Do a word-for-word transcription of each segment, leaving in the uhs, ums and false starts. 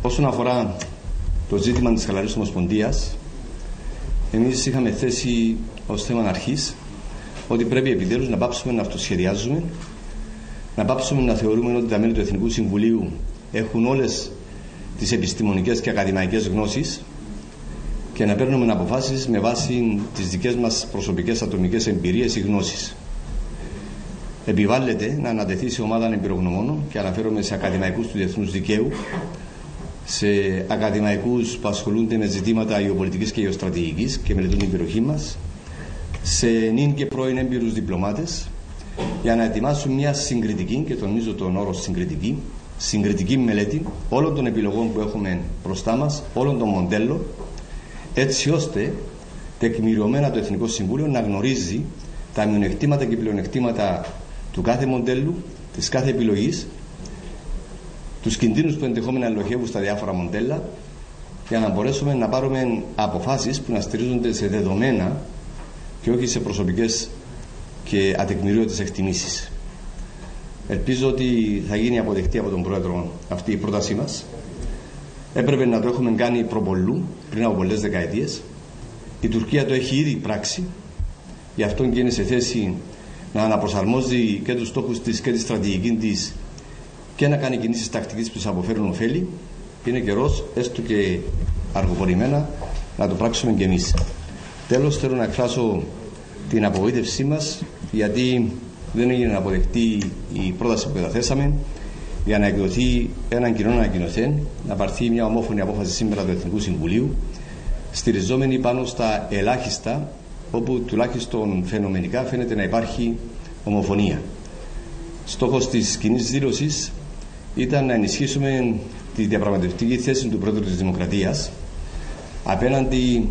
Όσον αφορά το ζήτημα της χαλαρής ομοσπονδίας, εμείς είχαμε θέσει ως θέμα αρχής ότι πρέπει επιτέλους να πάψουμε να αυτοσχεδιάζουμε, να πάψουμε να θεωρούμε ότι τα μέλη του Εθνικού Συμβουλίου έχουν όλες τις επιστημονικές και ακαδημαϊκές γνώσεις και να παίρνουμε αποφάσεις με βάση τις δικές μας προσωπικές ατομικές εμπειρίες ή γνώσεις. Επιβάλλεται να ανατεθεί σε ομάδα εμπειρογνωμόνων, και αναφέρομαι σε ακαδημαϊκούς του διεθνούς δικαίου, σε ακαδημαϊκούς που ασχολούνται με ζητήματα γεωπολιτικής και γεωστρατηγικής και μελετούν την περιοχή μας, σε νυν και πρώην έμπειρους διπλωμάτες, για να ετοιμάσουν μια συγκριτική, και τονίζω τον όρο συγκριτική, συγκριτική μελέτη όλων των επιλογών που έχουμε μπροστά μας, όλων των μοντέλων, έτσι ώστε τεκμηριωμένα το Εθνικό Συμβούλιο να γνωρίζει τα μειονεκτήματα και πλεονεκτήματα του κάθε μοντέλου, της κάθε επιλογής, τους κινδύνους που ενδεχόμενα ελοχεύουν στα διάφορα μοντέλα, για να μπορέσουμε να πάρουμε αποφάσεις που να στηρίζονται σε δεδομένα και όχι σε προσωπικές και ατεκμηρίωτες εκτιμήσεις. Ελπίζω ότι θα γίνει αποδεκτή από τον Πρόεδρο αυτή η πρότασή μας. Έπρεπε να το έχουμε κάνει προπολού, πριν από πολλές δεκαετίες. Η Τουρκία το έχει ήδη πράξει, γι' αυτό και είναι σε θέση να αναπροσαρμόζει και τους στόχους της και τη στρατηγική της και να κάνει κινήσεις τακτικής που της αποφέρουν ωφέλη. Είναι καιρός, έστω και αργοπορημένα, να το πράξουμε κι εμείς. Τέλος, θέλω να εκφράσω την απογοήτευσή μας, γιατί δεν έγινε να αποδεχτεί η πρόταση που καταθέσαμε για να εκδοθεί έναν κοινό ανακοινωθέν, να πάρθει μια ομόφωνη απόφαση σήμερα του Εθνικού Συμβουλίου, στηριζόμενη πάνω στα ελάχιστα, όπου τουλάχιστον φαινομενικά φαίνεται να υπάρχει ομοφωνία. Στόχος της κοινής δήλωσης ήταν να ενισχύσουμε τη διαπραγματευτική θέση του Πρόεδρου της Δημοκρατίας απέναντι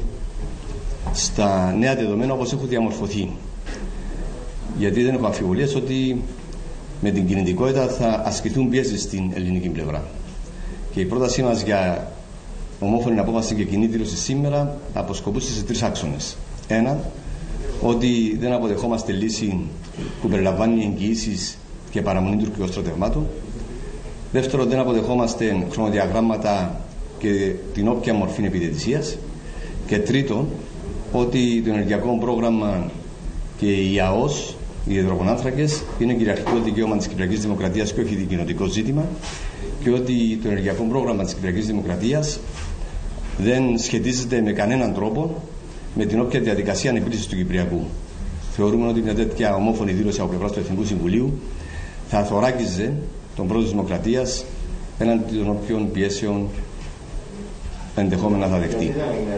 στα νέα δεδομένα όπως έχουν διαμορφωθεί. Γιατί δεν έχω αμφιβολίες ότι με την κινητικότητα θα ασκηθούν πιέσεις στην ελληνική πλευρά. Και η πρότασή μας για ομόφωνη απόφαση και κοινή δήλωση σήμερα αποσκοπούσε σε τρεις άξονες. Ένα, ότι δεν αποδεχόμαστε λύση που περιλαμβάνει εγγυήσεις και παραμονή τουρκικών στρατευμάτων. Δεύτερον, δεν αποδεχόμαστε χρονοδιαγράμματα και την όποια μορφή επιδετησίας. Και τρίτον, ότι το ενεργειακό πρόγραμμα και η ΑΟΣ, οι υδρογονάνθρακες, είναι κυριαρχικό δικαίωμα της Κυπριακής Δημοκρατίας και όχι δικοινοτικό ζήτημα, και ότι το ενεργειακό πρόγραμμα της Κυπριακής Δημοκρατίας δεν σχετίζεται με κανέναν τρόπο με την όποια διαδικασία ανεπίλυσης του Κυπριακού. Θεωρούμε ότι μια τέτοια ομόφωνη δήλωση από πλευράς του Εθνικού Συμβουλίου θα θωράκιζε τον Πρόεδρο της Δημοκρατίας έναντι των όποιων πιέσεων ενδεχόμενα θα δεχτεί.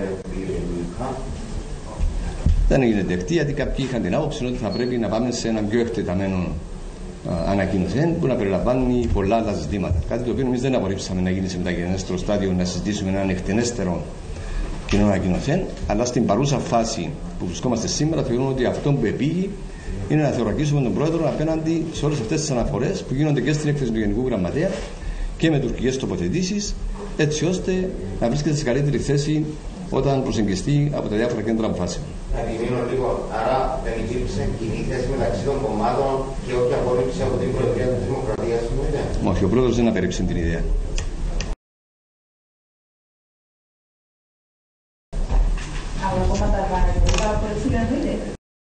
Δεν έγινε δεκτή, γιατί κάποιοι είχαν την άποψη ότι θα πρέπει να πάμε σε έναν πιο εκτεταμένο ανακοινωθέν που να περιλαμβάνει πολλά άλλα ζητήματα. Κάτι το οποίο εμείς δεν απορρίψαμε να γίνει σε μεταγενέστερο στάδιο, να συζητήσουμε έναν εκτενέστερο κοινό ανακοινωθέν, αλλά στην παρούσα φάση που βρισκόμαστε σήμερα θεωρούμε ότι αυτό που επήγει είναι να θεωρακίσουμε τον Πρόεδρο απέναντι σε όλες αυτές τις αναφορές που γίνονται και στην έκθεση του Γενικού Γραμματέα και με τουρκικές τοποθετήσεις, έτσι ώστε να βρίσκεται σε καλύτερη θέση όταν προσεγγιστεί από τα διάφορα κέντρα αποφάσεων. Να επιμείνω λίγο, άρα δεν υπήρξε κοινή θέση μεταξύ των κομμάτων και όχι απορρίψη από την Προεδρία της Δημοκρατίας στην ιδέα? Όχι, ο Πρόεδρος δεν απερρίψε την ιδέα. Άλλα κόμματα θα απορρίψουν την ιδέα?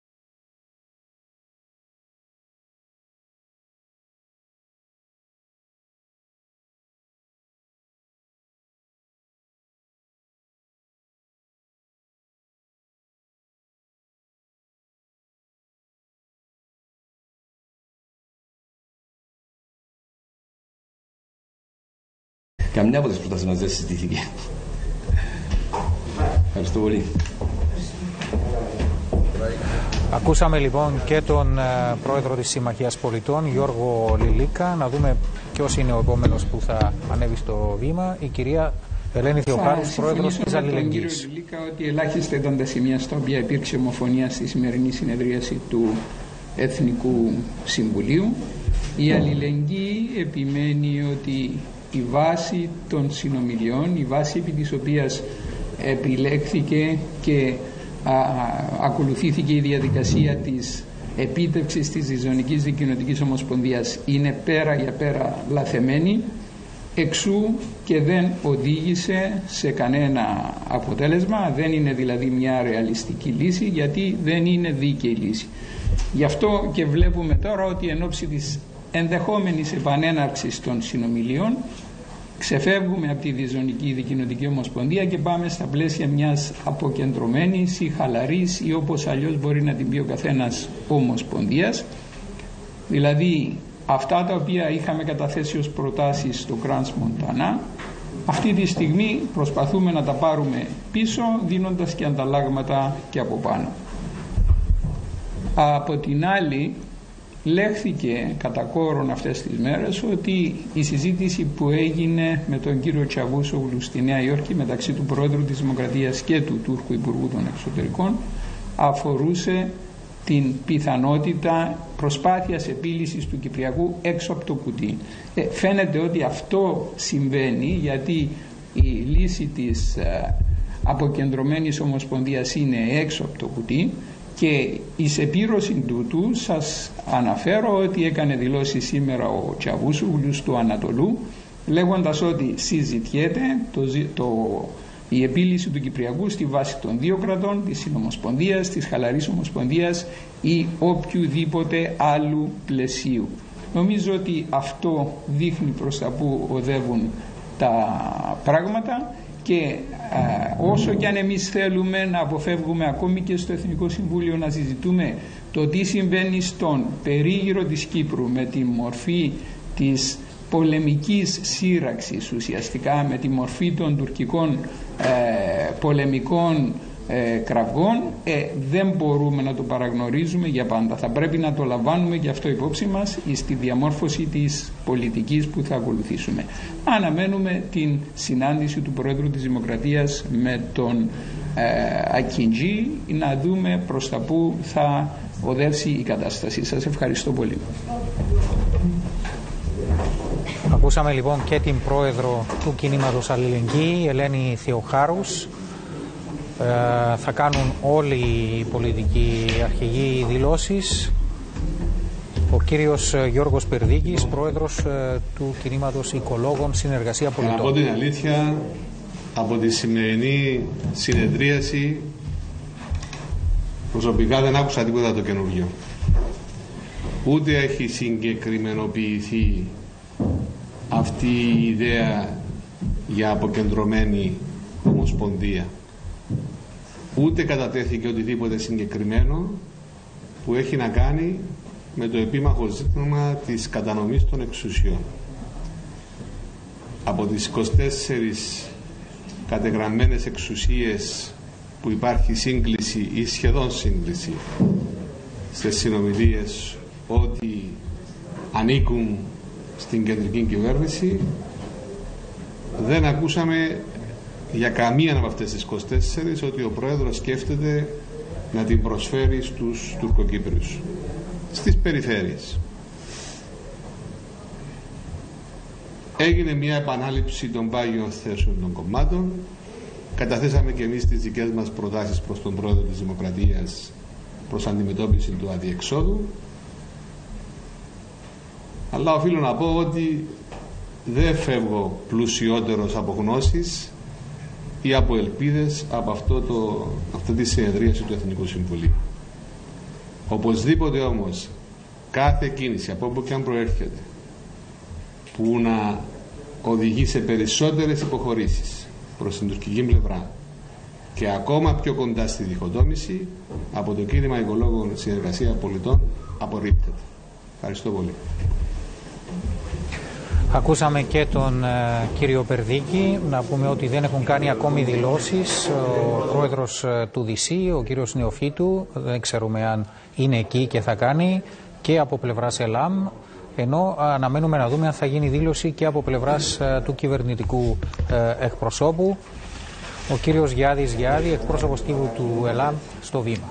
Καμιά από τις προτάσεις μας δεν συζητήθηκε. Ευχαριστώ πολύ. Ακούσαμε λοιπόν και τον uh, πρόεδρο της Συμμαχίας Πολιτών, Γιώργο Λιλίκα. Να δούμε ποιος είναι ο επόμενος που θα ανέβει στο βήμα. Η κυρία Ελένη Θεοχάρους, πρόεδρος της Αλληλεγγύης. Κύριο Λιλίκα, ότι ελάχιστα ήταν τα σημεία στα οποία υπήρξε ομοφωνία στη σημερινή συνεδρίαση του Εθνικού Συμβουλίου. Η Αλληλεγγύη επιμένει ότι η βάση των συνομιλιών, η βάση επί της οποίας επιλέχθηκε και α, ακολουθήθηκε η διαδικασία της επίτευξης της Διζωνικής Δικοινοτικής Ομοσπονδίας, είναι πέρα για πέρα λαθεμένη εξού και δεν οδήγησε σε κανένα αποτέλεσμα, δεν είναι δηλαδή μια ρεαλιστική λύση, γιατί δεν είναι δίκαιη λύση. Γι' αυτό και βλέπουμε τώρα ότι εν ώψη της ενδεχόμενης επανέναρξης των συνομιλιών ξεφεύγουμε από τη διζωνική δικοινοτική ομοσπονδία και πάμε στα πλαίσια μιας αποκεντρωμένης ή χαλαρής ή όπως αλλιώς μπορεί να την πει ο καθένας ομοσπονδίας. Δηλαδή αυτά τα οποία είχαμε καταθέσει ως προτάσεις στο Κρανς Μοντανά, αυτή τη στιγμή προσπαθούμε να τα πάρουμε πίσω δίνοντας και ανταλλάγματα και από πάνω. Από την άλλη λέχθηκε κατά κόρον αυτές τις μέρες ότι η συζήτηση που έγινε με τον κύριο Τσαβούσογλου στη Νέα Υόρκη μεταξύ του Πρόεδρου της Δημοκρατίας και του Τούρκου Υπουργού των Εξωτερικών αφορούσε την πιθανότητα προσπάθειας επίλυσης του Κυπριακού έξω από το κουτί. Ε, φαίνεται ότι αυτό συμβαίνει, γιατί η λύση της ε, αποκεντρωμένης ομοσπονδίας είναι έξω από το κουτί, και εις επίρρωση τούτου σας αναφέρω ότι έκανε δηλώσει σήμερα ο Τσαβούσογλου του Ανατολού, λέγοντας ότι συζητιέται το, το, η επίλυση του Κυπριακού στη βάση των δύο κρατών, της συνομοσπονδίας, της χαλαρής ομοσπονδίας ή οποιουδήποτε άλλου πλαισίου. Νομίζω ότι αυτό δείχνει προς τα που οδεύουν τα πράγματα. Και α, όσο κι αν εμείς θέλουμε να αποφεύγουμε ακόμη και στο Εθνικό Συμβούλιο να συζητούμε το τι συμβαίνει στον περίγυρο της Κύπρου με τη μορφή της πολεμικής σύραξης, ουσιαστικά με τη μορφή των τουρκικών ε, πολεμικών ε, κραυγών, ε, δεν μπορούμε να το παραγνωρίζουμε για πάντα. Θα πρέπει να το λαμβάνουμε και αυτό υπόψη μας στη διαμόρφωση της πολιτικής που θα ακολουθήσουμε. Αναμένουμε την συνάντηση του Πρόεδρου της Δημοκρατίας με τον ε, Ακιντζή, να δούμε προς τα που θα οδεύσει η κατάσταση. Σας ευχαριστώ πολύ. Ακούσαμε λοιπόν και την Πρόεδρο του Κινήματος Αλληλεγγύη, Ελένη Θεοχάρους. Ε, θα κάνουν όλοι οι πολιτικοί αρχηγοί δηλώσεις. Ο κύριος Γιώργος Περδίκης, πρόεδρος ε, του Κινήματος Οικολόγων Συνεργασία Πολιτών. Να πω την αλήθεια, από τη σημερινή συνεδρίαση προσωπικά δεν άκουσα τίποτα το καινούργιο. Ούτε έχει συγκεκριμενοποιηθεί αυτή η ιδέα για αποκεντρωμένη ομοσπονδία. Ούτε κατατέθηκε οτιδήποτε συγκεκριμένο που έχει να κάνει με το επίμαχο ζήτημα της κατανομής των εξουσιών. Από τις είκοσι τέσσερις κατεγραμμένες εξουσίες που υπάρχει σύγκληση ή σχεδόν σύγκληση στις συνομιλίες ότι ανήκουν στην κεντρική κυβέρνηση, δεν ακούσαμε για καμία από αυτές τις είκοσι τέσσερις ότι ο Πρόεδρος σκέφτεται να την προσφέρει στους Τουρκοκύπριους, στις περιφέρειες. Έγινε μια επανάληψη των πάγιων θέσεων των κομμάτων. Καταθέσαμε και εμείς τις δικές μας προτάσεις προς τον Πρόεδρο της Δημοκρατίας προς αντιμετώπιση του αδιεξόδου. Αλλά οφείλω να πω ότι δεν φεύγω πλουσιότερος από γνώσεις ή από ελπίδες από αυτό το, αυτή τη συνεδρίαση του Εθνικού Συμβουλίου. Οπωσδήποτε όμως κάθε κίνηση από όπου και αν προέρχεται που να οδηγεί σε περισσότερες υποχωρήσεις προς την τουρκική πλευρά και ακόμα πιο κοντά στη διχοτόμηση, από το κίνημα Οικολόγων Συνεργασία Πολιτών απορρίπτεται. Ευχαριστώ πολύ. Ακούσαμε και τον ε, κύριο Περδίκη. Να πούμε ότι δεν έχουν κάνει ακόμη δηλώσεις ο πρόεδρος ε, του ΔΙΣΗ, ο κύριος Νεοφύτου. Δεν ξέρουμε αν είναι εκεί και θα κάνει, και από πλευράς ΕΛΑΜ, ενώ αναμένουμε να δούμε αν θα γίνει δήλωση και από πλευράς ε, του κυβερνητικού ε, εκπροσώπου, ο κύριος Γιάδης Γιάδη, εκπρόσωπος τύπου του ΕΛΑΜ στο βήμα.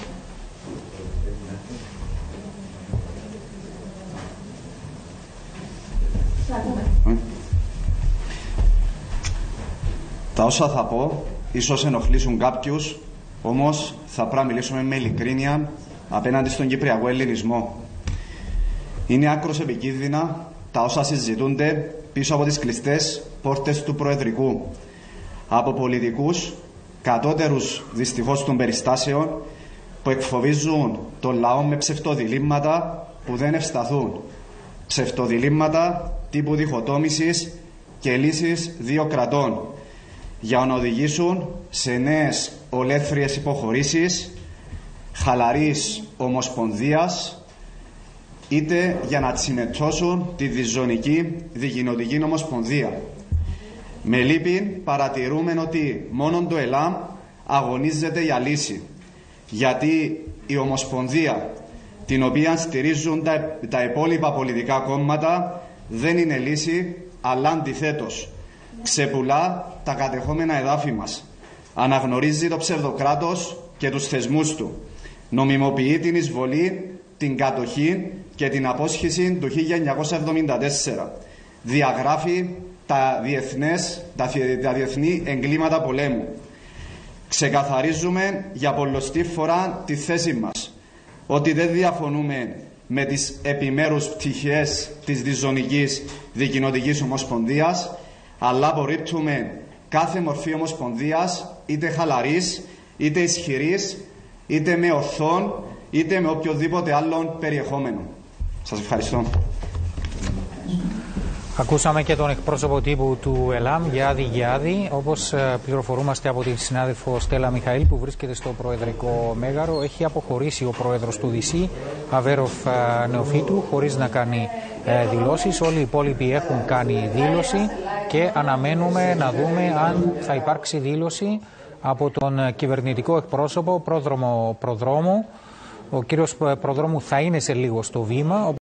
Τα όσα θα πω ίσως ενοχλήσουν κάποιους, όμως θα πρέπει να μιλήσουμε με ειλικρίνεια απέναντι στον κυπριακό ελληνισμό. Είναι άκρως επικίνδυνα τα όσα συζητούνται πίσω από τις κλειστές πόρτες του Προεδρικού, από πολιτικούς κατώτερους δυστυχώς των περιστάσεων που εκφοβίζουν τον λαό με ψευτοδιλήμματα που δεν ευσταθούν. Ψευτοδιλήμματα τύπου διχοτόμησης και λύσης δύο κρατών για να οδηγήσουν σε νέες ολέθριες υποχωρήσεις, χαλαρής ομοσπονδίας, είτε για να τσιμετώσουν τη διζωνική δικοινοτική ομοσπονδία. Με λύπη παρατηρούμε ότι μόνο το ΕΛΑΜ αγωνίζεται για λύση, γιατί η ομοσπονδία την οποία στηρίζουν τα, τα υπόλοιπα πολιτικά κόμματα δεν είναι λύση, αλλά αντιθέτως ξεπουλά τα κατεχόμενα εδάφη μας, αναγνωρίζει το ψευδοκράτος και τους θεσμούς του, νομιμοποιεί την εισβολή, την κατοχή και την απόσχηση του χίλια εννιακόσια εβδομήντα τέσσερα, διαγράφει τα, διεθνές, τα, τα διεθνή εγκλήματα πολέμου. Ξεκαθαρίζουμε για πολλοστή φορά τη θέση μας, ότι δεν διαφωνούμε με τις επιμέρους πτυχές της διζωνικής δικοινοτικής ομοσπονδίας, αλλά απορρίπτουμε κάθε μορφή ομοσπονδίας, είτε χαλαρής, είτε ισχυρής, είτε με ορθόν, είτε με οποιοδήποτε άλλον περιεχόμενο. Σας ευχαριστώ. Ακούσαμε και τον εκπρόσωπο τύπου του ΕΛΑΜ, Γιάδη Γιάδη. Όπως πληροφορούμαστε από την συνάδελφο Στέλλα Μιχαήλ που βρίσκεται στο Προεδρικό Μέγαρο, έχει αποχωρήσει ο πρόεδρος του ΔΥΣΥ, Αβέροφ Νεοφύτου, χωρίς να κάνει δηλώσεις. Όλοι οι υπόλοιποι έχουν κάνει δήλωση και αναμένουμε να δούμε αν θα υπάρξει δήλωση από τον κυβερνητικό εκπρόσωπο, πρόδρομο Προδρόμου. Ο κύριος Προδρόμου θα είναι σε λίγο στο βήμα.